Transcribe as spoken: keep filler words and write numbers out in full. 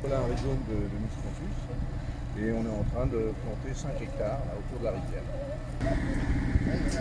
Voilà un rhizome de, de Miscanthus et on est en train de planter cinq hectares là, autour de la rivière.